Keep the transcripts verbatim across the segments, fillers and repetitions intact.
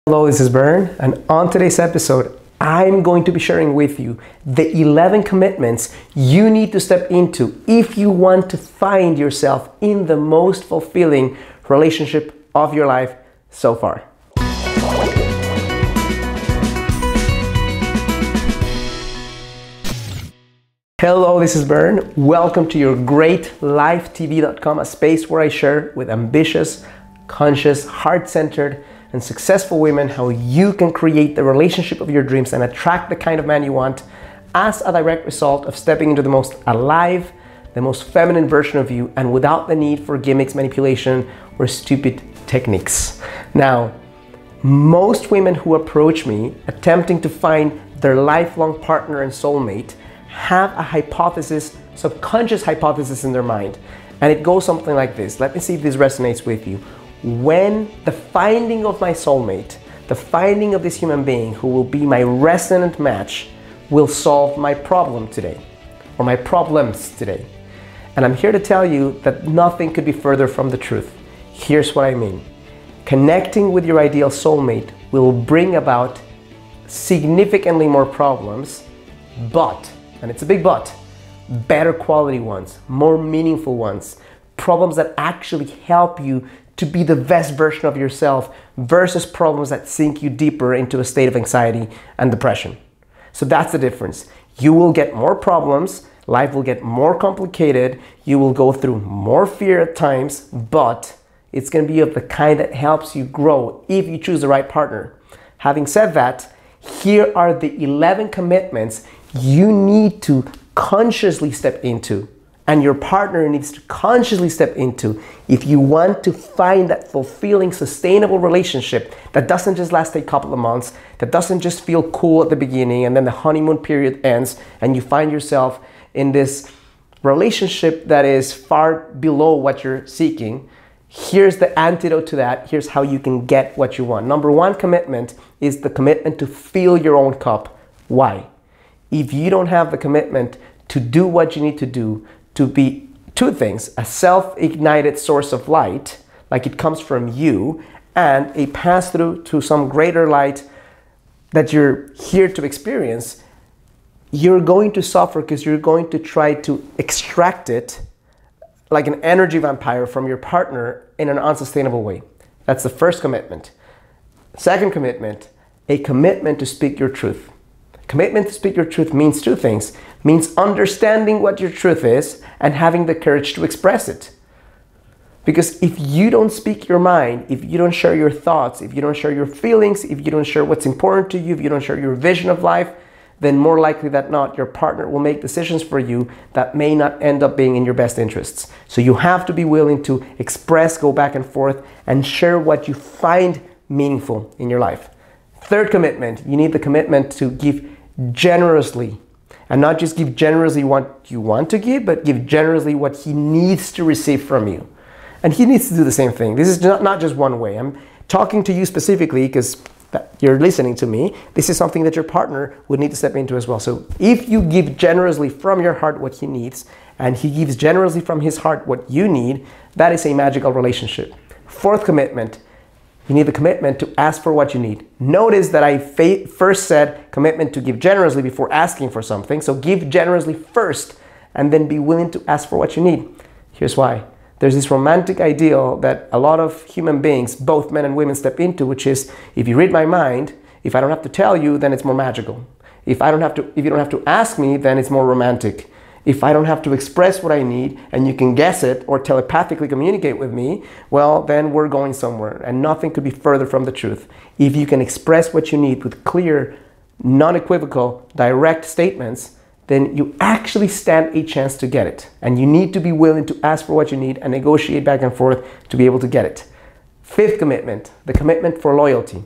Hello, this is Bern, and on today's episode, I'm going to be sharing with you the eleven commitments you need to step into if you want to find yourself in the most fulfilling relationship of your life so far. Hello, this is Bern. Welcome to your great life T V dot com, a space where I share with ambitious, conscious, heart-centered, and successful women how you can create the relationship of your dreams and attract the kind of man you want as a direct result of stepping into the most alive, the most feminine version of you, and without the need for gimmicks, manipulation, or stupid techniques. Now, most women who approach me attempting to find their lifelong partner and soulmate have a hypothesis, subconscious hypothesis in their mind. And it goes something like this. Let me see if this resonates with you. When the finding of my soulmate, the finding of this human being who will be my resonant match will solve my problem today, or my problems today. And I'm here to tell you that nothing could be further from the truth. Here's what I mean. Connecting with your ideal soulmate will bring about significantly more problems, but, and it's a big but, better quality ones, more meaningful ones, problems that actually help you to be the best version of yourself versus problems that sink you deeper into a state of anxiety and depression. So that's the difference. You will get more problems, life will get more complicated, you will go through more fear at times, but it's gonna be of the kind that helps you grow if you choose the right partner. Having said that, here are the eleven commitments you need to consciously step into, and your partner needs to consciously step into if you want to find that fulfilling, sustainable relationship that doesn't just last a couple of months, that doesn't just feel cool at the beginning and then the honeymoon period ends and you find yourself in this relationship that is far below what you're seeking. Here's the antidote to that. Here's how you can get what you want. Number one commitment is the commitment to fill your own cup. Why? If you don't have the commitment to do what you need to do, to be two things, a self-ignited source of light, like it comes from you, and a pass-through to some greater light that you're here to experience, you're going to suffer because you're going to try to extract it like an energy vampire from your partner in an unsustainable way. That's the first commitment. Second commitment, a commitment to speak your truth. Commitment to speak your truth means two things. Means understanding what your truth is and having the courage to express it. Because if you don't speak your mind, if you don't share your thoughts, if you don't share your feelings, if you don't share what's important to you, if you don't share your vision of life, then more likely than not, your partner will make decisions for you that may not end up being in your best interests. So you have to be willing to express, go back and forth, and share what you find meaningful in your life. Third commitment, you need the commitment to give generously. And not just give generously what you want to give, but give generously what he needs to receive from you. And he needs to do the same thing. This is not, not just one way. I'm talking to you specifically because you're listening to me. This is something that your partner would need to step into as well. So if you give generously from your heart what he needs, and he gives generously from his heart what you need, that is a magical relationship. Fourth commitment, you need the commitment to ask for what you need. Notice that I first said commitment to give generously before asking for something. So give generously first and then be willing to ask for what you need. Here's why. There's this romantic ideal that a lot of human beings, both men and women, step into, which is if you read my mind, if I don't have to tell you, then it's more magical. If I don't have to, if you don't have to ask me, then it's more romantic. If I don't have to express what I need and you can guess it or telepathically communicate with me, well, then we're going somewhere, and nothing could be further from the truth. If you can express what you need with clear, non-equivocal, direct statements, then you actually stand a chance to get it. And you need to be willing to ask for what you need and negotiate back and forth to be able to get it. Fifth commitment, the commitment for loyalty.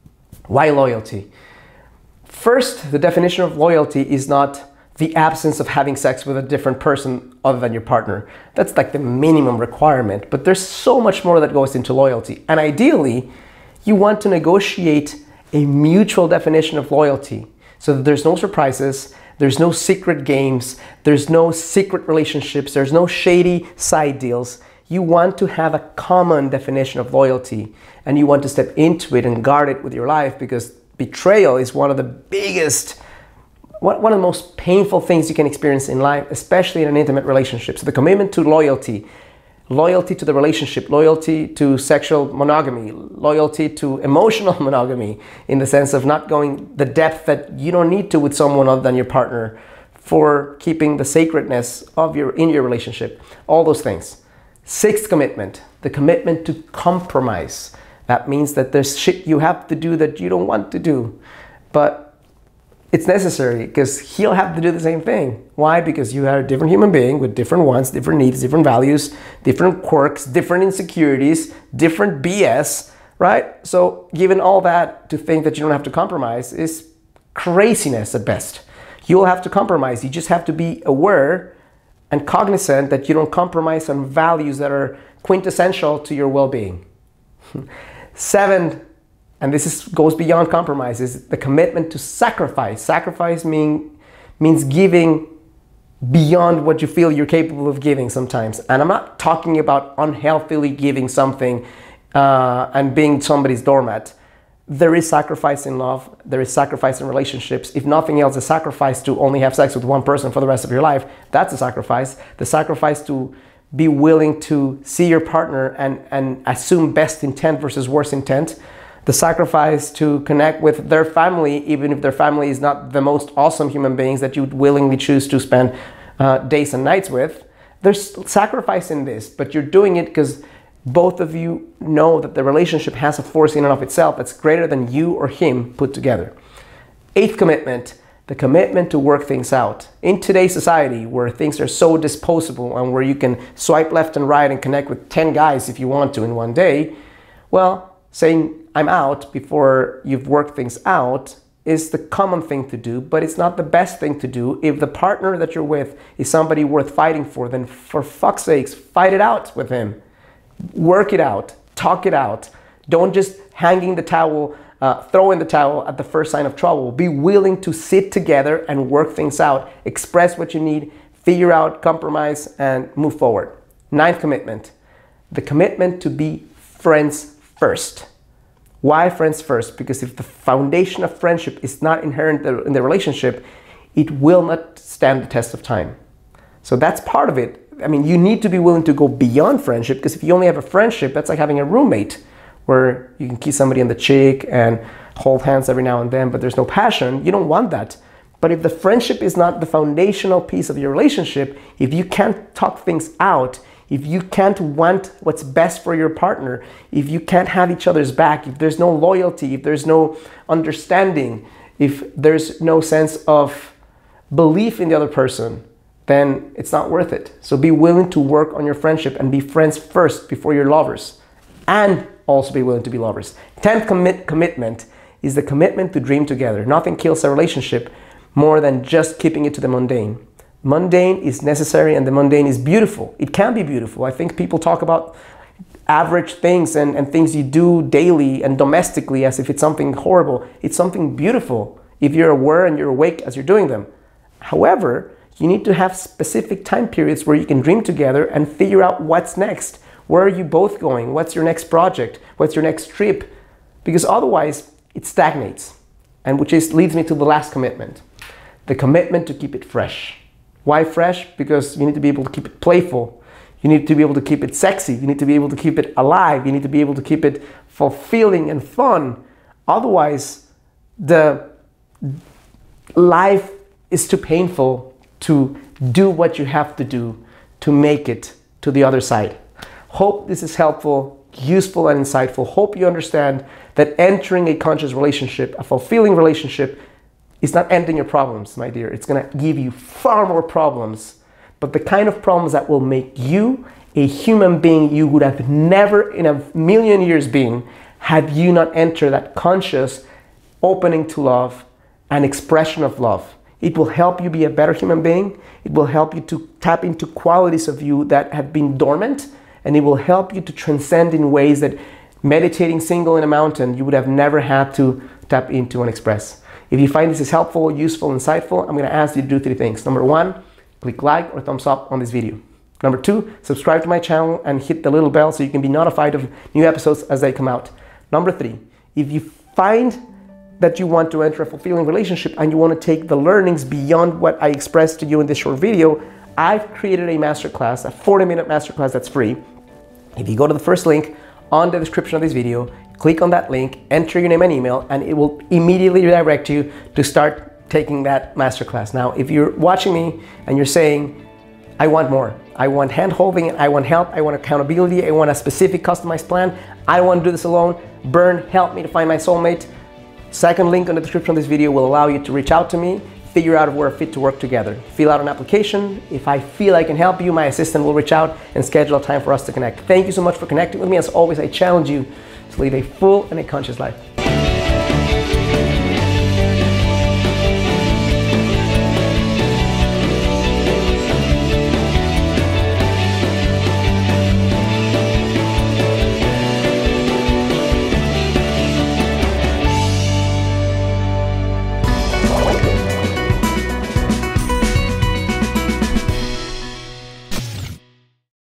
Why loyalty? First, the definition of loyalty is not the absence of having sex with a different person other than your partner. That's like the minimum requirement, but there's so much more that goes into loyalty. And ideally, you want to negotiate a mutual definition of loyalty so that there's no surprises, there's no secret games, there's no secret relationships, there's no shady side deals. You want to have a common definition of loyalty. and you want to step into it and guard it with your life, because betrayal is one of the biggest, one of the most painful things you can experience in life, especially in an intimate relationship. So the commitment to loyalty, loyalty to the relationship, loyalty to sexual monogamy, loyalty to emotional monogamy, in the sense of not going the depth that you don't need to with someone other than your partner, for keeping the sacredness of your in your relationship, all those things. Sixth commitment, the commitment to compromise. That means that there's shit you have to do that you don't want to do, but it's necessary because he'll have to do the same thing. Why? Because you are a different human being with different wants, different needs, different values, different quirks, different insecurities, different B S, right? So given all that, to think that you don't have to compromise is craziness at best. You'll have to compromise. You just have to be aware and cognizant that you don't compromise on values that are quintessential to your well-being. Seven, and this is, goes beyond compromise, is the commitment to sacrifice. Sacrifice mean, means giving beyond what you feel you're capable of giving sometimes. And I'm not talking about unhealthily giving something uh, and being somebody's doormat. There is sacrifice in love. There is sacrifice in relationships. If nothing else, a sacrifice to only have sex with one person for the rest of your life, that's a sacrifice. The sacrifice to be willing to see your partner and, and assume best intent versus worst intent. The sacrifice to connect with their family, even if their family is not the most awesome human beings that you would willingly choose to spend uh, days and nights with. There's sacrifice in this, but you're doing it because both of you know that the relationship has a force in and of itself that's greater than you or him put together. Eighth commitment, the commitment to work things out. In today's society, where things are so disposable and where you can swipe left and right and connect with ten guys if you want to in one day, well, saying I'm out before you've worked things out is the common thing to do, but it's not the best thing to do. If the partner that you're with is somebody worth fighting for, then for fuck's sakes, fight it out with him. Work it out, talk it out. Don't just hanging the towel, uh, throw in the towel at the first sign of trouble. Be willing to sit together and work things out, express what you need, figure out, compromise, and move forward. Ninth commitment, the commitment to be friends first. Why friends first? Because if the foundation of friendship is not inherent in the relationship, it will not stand the test of time. So that's part of it. I mean, you need to be willing to go beyond friendship, because if you only have a friendship, that's like having a roommate where you can kiss somebody on the cheek and hold hands every now and then, but there's no passion. You don't want that. But if the friendship is not the foundational piece of your relationship, if you can't talk things out, if you can't want what's best for your partner, if you can't have each other's back, if there's no loyalty, if there's no understanding, if there's no sense of belief in the other person, then it's not worth it. So be willing to work on your friendship and be friends first before you're lovers, and also be willing to be lovers. Tenth commit commitment is the commitment to dream together. Nothing kills a relationship more than just keeping it to the mundane. Mundane is necessary and the mundane is beautiful. It can be beautiful. I think people talk about average things and, and things you do daily and domestically as if it's something horrible. It's something beautiful if you're aware and you're awake as you're doing them. However, you need to have specific time periods where you can dream together and figure out what's next. Where are you both going? What's your next project? What's your next trip? Because otherwise it stagnates. And which is, leads me to the last commitment. The commitment to keep it fresh. Why fresh? Because you need to be able to keep it playful. You need to be able to keep it sexy. You need to be able to keep it alive. You need to be able to keep it fulfilling and fun. Otherwise, the life is too painful to do what you have to do to make it to the other side. Hope this is helpful, useful, and insightful. Hope you understand that entering a conscious relationship, a fulfilling relationship, is not ending your problems, my dear. It's gonna give you far more problems, but the kind of problems that will make you a human being you would have never in a million years been had you not entered that conscious opening to love and expression of love. It will help you be a better human being. It will help you to tap into qualities of you that have been dormant, and it will help you to transcend in ways that meditating single in a mountain you would have never had to tap into and express. If you find this is helpful, useful, insightful, I'm going to ask you to do three things. Number one, click like or thumbs up on this video. Number two, subscribe to my channel and hit the little bell so you can be notified of new episodes as they come out. Number three, if you find that you want to enter a fulfilling relationship and you want to take the learnings beyond what I expressed to you in this short video, I've created a masterclass, a forty minute masterclass that's free. If you go to the first link on the description of this video, click on that link, enter your name and email, and it will immediately redirect you to start taking that masterclass. Now, if you're watching me and you're saying, I want more, I want hand-holding, I want help, I want accountability, I want a specific customized plan, I want to do this alone, Bern, help me to find my soulmate. Second link in the description of this video will allow you to reach out to me, figure out if we're fit to work together. Fill out an application. If I feel I can help you, my assistant will reach out and schedule a time for us to connect. Thank you so much for connecting with me. As always, I challenge you to live a full and a conscious life.